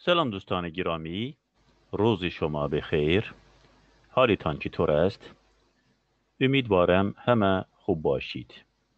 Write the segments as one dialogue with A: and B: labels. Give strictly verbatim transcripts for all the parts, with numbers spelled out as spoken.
A: سلام دوستان گرامی، روز شما بخیر. حالتان چطور است؟ امیدوارم همه خوب باشید.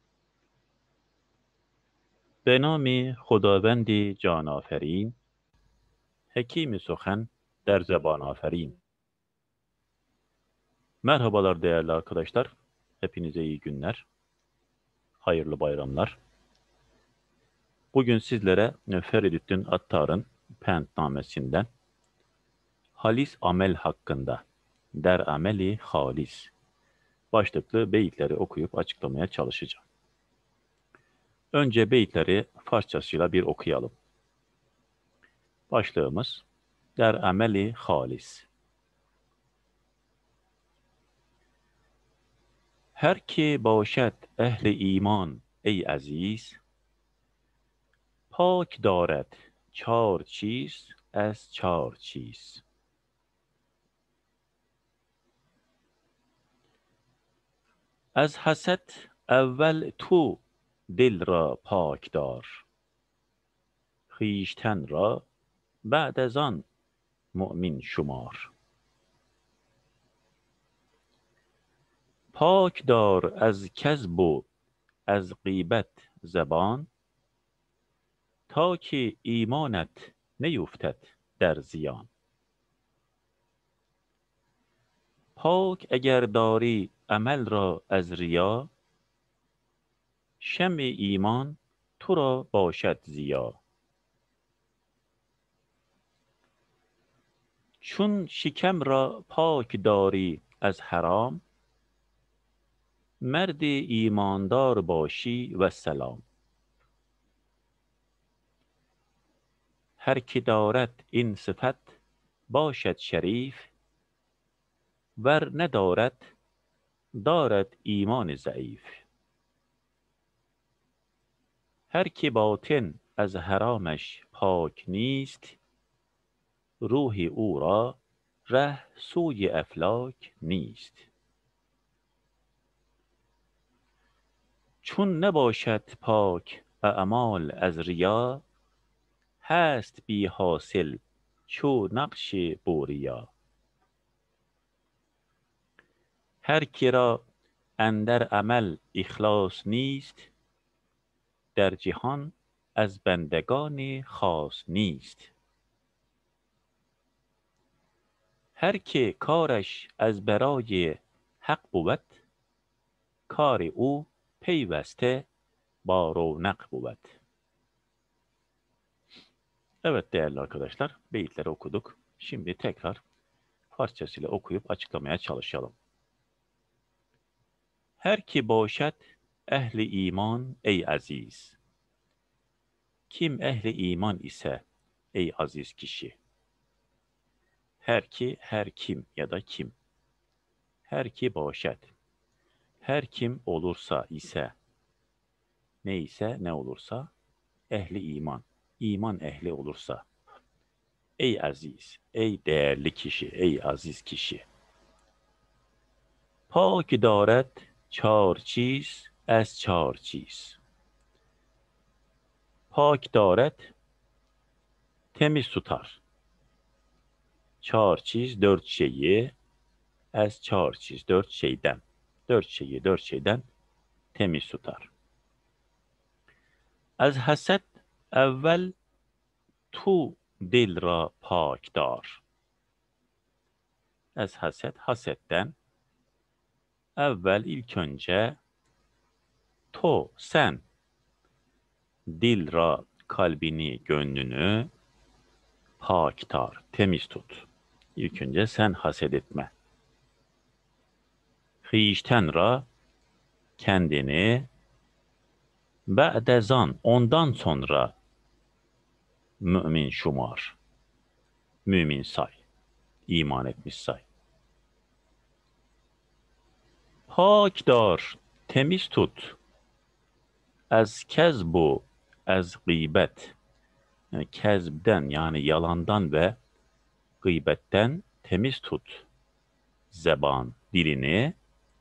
A: به نام خداوند جان آفرین، حکیم سخن در زebان آفرین. Merhabalar değerli arkadaşlar. Hepinize iyi günler. Hayırlı bayramlar. Bugün sizlere Feridüddin Attar'ın Pentnamesinden Halis amel hakkında, der ameli halis başlıklı beyitleri okuyup açıklamaya çalışacağım. Önce beyitleri Farsçasıyla bir okuyalım. Başlığımız der ameli halis. Her ki باشد اهل ایمان ای عزیز پاک دارد چار چیز از چار چیز. از حسد اول تو دل را پاک دار خویشتن را بعد از آن مؤمن شمار. پاک دار از کذب و از غیبت زبان تا که ایمانت نیفتد در زیان. پاک اگر داری عمل را از ریا شمع ایمان تو را باشد ضیا. چون شکم را پاک داری از حرام مرد ایماندار باشی و سلام. هر که دارد این صفت باشد شریف ور ندارد دارد ایمان ضعیف. هر که باطن از حرامش پاک نیست روح او را ره سوی افلاک نیست. چون نباشد پاک اعمال از ریا هست بی حاصل چو نقش بوریا. هر که را اندر عمل اخلاص نیست در جهان از بندگان خاص نیست. هر که کارش از برای حق بود کار او پیوسته با رونق بود. Evet değerli arkadaşlar, beyitleri okuduk. Şimdi tekrar Farsçasıyla okuyup açıklamaya çalışalım. Her ki باشد ehli iman ey aziz. Kim ehli iman ise ey aziz kişi. Her ki her kim ya da kim. Her ki باشد. Her kim olursa ise. Ne ise ne olursa ehli iman. İman ehli olursa. Ey aziz, ey değerli kişi, ey aziz kişi. پاک دارد چار چیز از چار چیز. پاک دارد temiz tutar. Çar çiz dört şeyi az çar çiz dört şeyden. Dört şeyi dört şeyden temiz tutar. Az haset evvel tu dil ra pak dar. Az haset hasetten evvel ilk önce to sen dil ra kalbini gönlünü pak tar temiz tut. İlk önce sen haset etme. Hişten ra kendini ba'dezan ondan sonra mümin şumar. Mümin say. İman etmiş say. Pak dar temiz tut. Az kezbu az gıybet. Yani kezbden yani yalandan ve gıybetten temiz tut. Zeban dilini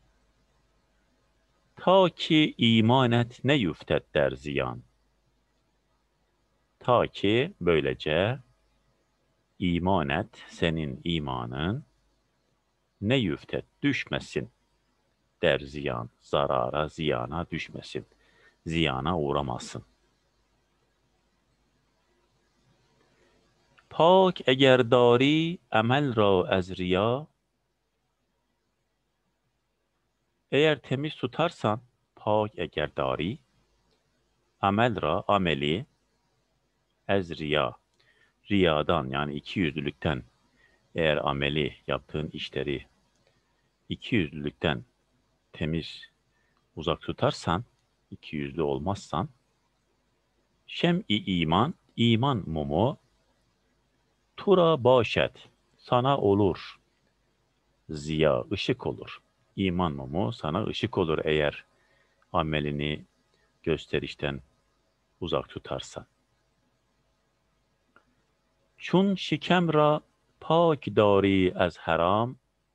A: ta ki imanet ne yüftet der ziyan. Ta ki böylece İman et, senin imanın ne yüftet, düşmesin. Der ziyan, zarara, ziyana düşmesin. Ziyana uğramasın. Pak eğer dari emel ra ez riya, eğer temiz tutarsan, pak eğer dari, amel ra, ameli, ez riya, riyadan yani ikiyüzlülükten, eğer ameli, yaptığın işleri ikiyüzlülükten temiz, uzak tutarsan, ikiyüzlü olmazsan, şem-i iman, iman mumu, tura başet, sana olur, ziya, ışık olur. İman mumu sana ışık olur eğer amelini gösterişten uzak tutarsan. Çun şikem ra pak dari az haram,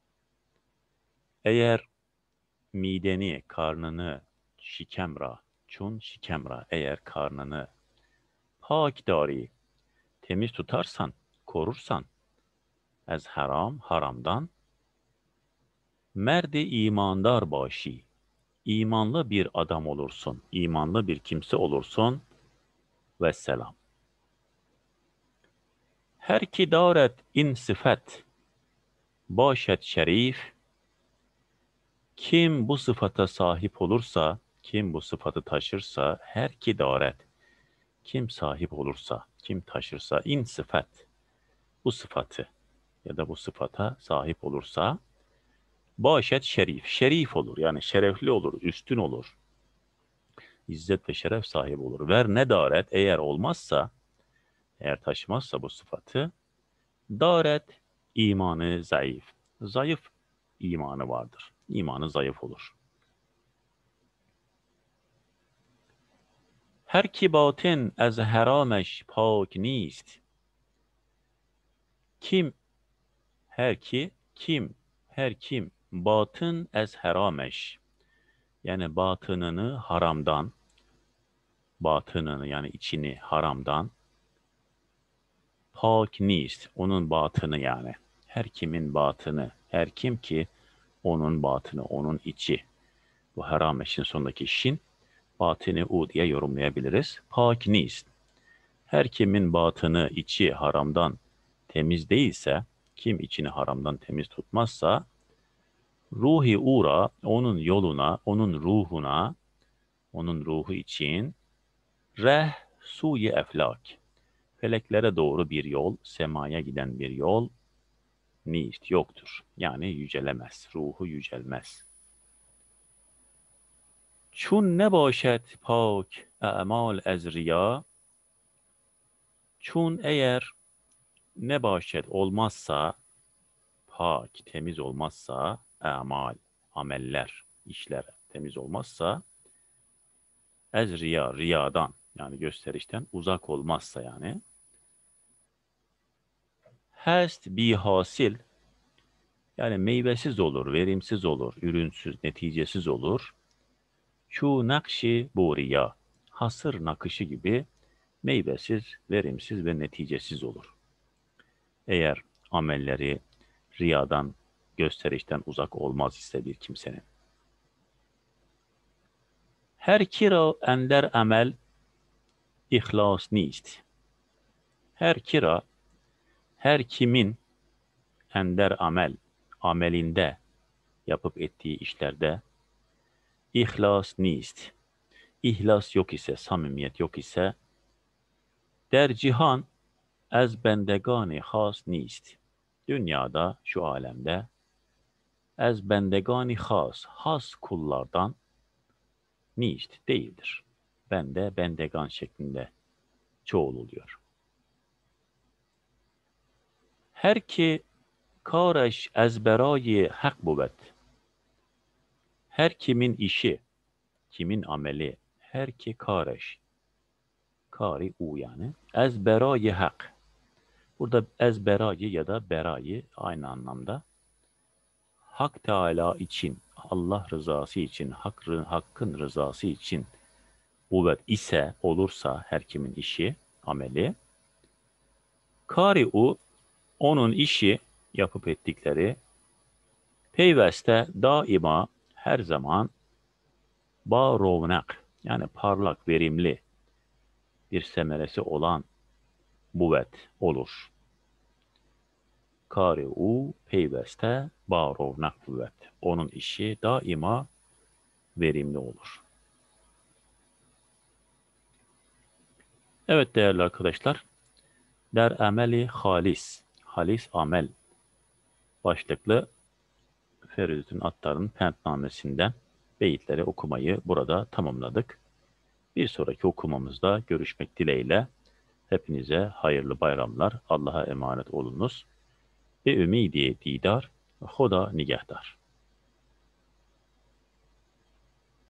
A: eğer mideni, karnını, şikemra, çun şikemra, eğer karnını pak dari, temiz tutarsan, korursan, az haram, haramdan, merdi imandar başi, imanlı bir adam olursun, imanlı bir kimse olursun, vesselam. Her ki daret in sıfat, başet şerif, kim bu sıfata sahip olursa, kim bu sıfatı taşırsa, her ki daret, kim sahip olursa, kim taşırsa, in sıfat, bu sıfatı ya da bu sıfata sahip olursa, başet şerif, şerif olur, yani şerefli olur, üstün olur, izzet ve şeref sahibi olur. Ver ne daret, eğer olmazsa, eğer taşımazsa bu sıfatı, daret, imanı zayıf, zayıf imanı vardır, imanı zayıf olur. Her ki batın az harameş pak نیست. Kim, her ki, kim, her kim, batın az harameş, yani batınını haramdan, batınını yani içini haramdan, pak نیست, onun batını yani. Her kimin batını, her kim ki onun batını, onun içi. Bu harameşin sonundaki şin, batını u diye yorumlayabiliriz. Pak نیست. Her kimin batını, içi haramdan temiz değilse, kim içini haramdan temiz tutmazsa, ruhi uğra, onun yoluna, onun ruhuna, onun ruhu için, reh suyi eflak, feleklere doğru bir yol, semaya giden bir yol, nist, yoktur. Yani yücelemez, ruhu yücelmez. Çun ne başet pak a'mal ez riya, çun eğer ne başet olmazsa, pak, temiz olmazsa, amal, ameller, işler temiz olmazsa, ez riya, riyadan, yani gösterişten uzak olmazsa yani, hast bi hasil, yani meyvesiz olur, verimsiz olur, ürünsüz, neticesiz olur. Şu nakşi bu riya, hasır nakışı gibi meyvesiz, verimsiz ve neticesiz olur. Eğer amelleri riyadan, gösterişten uzak olmaz ise bir kimsenin. Her kira ender amel ihlas نیست. Her kira, her kimin ender amel, amelinde, yapıp ettiği işlerde ihlas نیست. İhlas yok ise, samimiyet yok ise, der cihan az bendegani has نیست. Dünyada, şu alemde, az bendegani has, has kullardan نیست, değildir. Bende, bendegan şeklinde çoğul oluyor. Her ki karş az berayı hak بود. Her kimin işi, kimin ameli, her ki karş, kari u yani, az berayı hak. Burada ez berayı ya da berayı aynı anlamda. Hak Teala için, Allah rızası için, hak, hakkın rızası için kuvvet ise, olursa her kimin işi, ameli, kari u, Onun işi, yapıp ettikleri, peyveste daima, her zaman, ba rovnak, yani parlak, verimli bir semeresi olan buvet olur. Kari u peyveste ba rovnak buvet. Onun işi daima verimli olur. Evet değerli arkadaşlar, der ameli halis, halis amel başlıklı Feridun Attar'ın Pentnamesinden beyitleri okumayı burada tamamladık. Bir sonraki okumamızda görüşmek dileğiyle hepinize hayırlı bayramlar, Allah'a emanet olunuz ve ümidi didar, Hoda nigahdar.